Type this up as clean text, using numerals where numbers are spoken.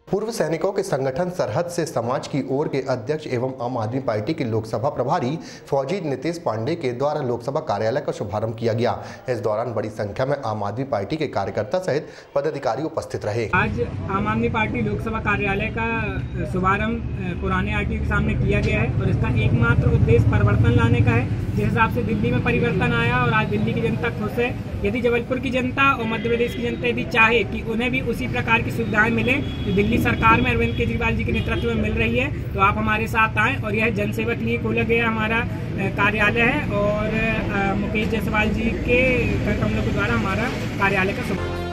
पूर्व सैनिकों के संगठन सरहद से समाज की ओर के अध्यक्ष एवं आम आदमी पार्टी के लोकसभा प्रभारी फौजी नीतीश पांडे के द्वारा लोकसभा कार्यालय का शुभारंभ किया गया। इस दौरान बड़ी संख्या में आम आदमी पार्टी के कार्यकर्ता सहित पदाधिकारी उपस्थित रहे। आज आम आदमी पार्टी लोकसभा कार्यालय का शुभारंभ पुराने आरटीओ के सामने किया गया है और इसका एकमात्र उद्देश्य परिवर्तन लाने का है। जिस हिसाब से दिल्ली में परिवर्तन आया और आज दिल्ली की जनता खुश है, यदि जबलपुर की जनता और मध्य प्रदेश की जनता यदि चाहे कि उन्हें भी उसी प्रकार की सुविधाएं मिले जो दिल्ली सरकार में अरविंद केजरीवाल जी के नेतृत्व में मिल रही है, तो आप हमारे साथ आएं। और यह जनसेवा के लिए खोला गया हमारा कार्यालय है और मुकेश जायसवाल जी के कमलों के द्वारा हमारा कार्यालय का शुभारंभ।